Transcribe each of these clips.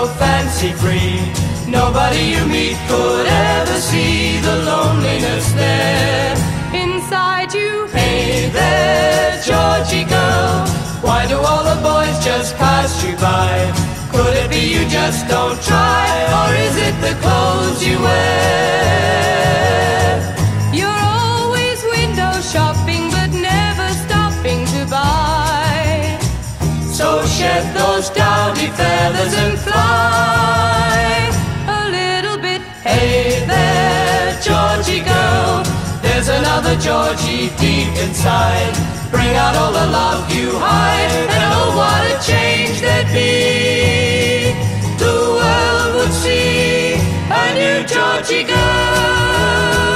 so fancy-free. Nobody you meet could ever see the loneliness there inside you. Hey there, Georgie girl, why do all the boys just pass you by? Could it be you just don't try, or is it the clothes you wear? You're always window shopping, but never stopping to buy. So shed those dowdy feathers and fly a little bit. Hey there, Georgie girl, there's another Georgie deep inside. Bring out all the love you hide, and oh, what a change there'd be. The world would see a new Georgie girl.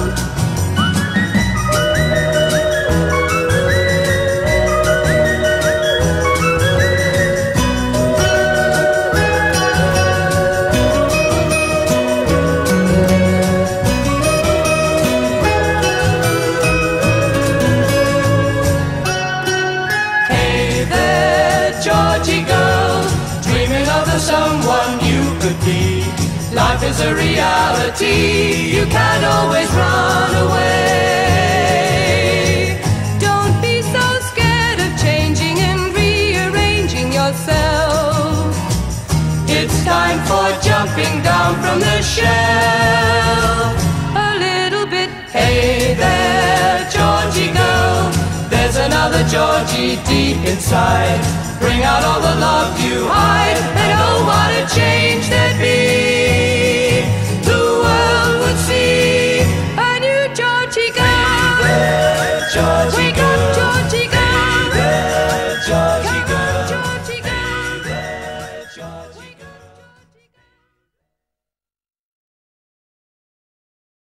Someone you could be. Life is a reality, you can't always run away. Don't be so scared of changing and rearranging yourself. It's time for jumping down from the shelf a little bit. Hey there, Georgie girl, there's another Georgie deep inside. Bring out all the love you hide, and oh, what a change there'd be. The world would see a new Georgie girl. Hey there, Georgie.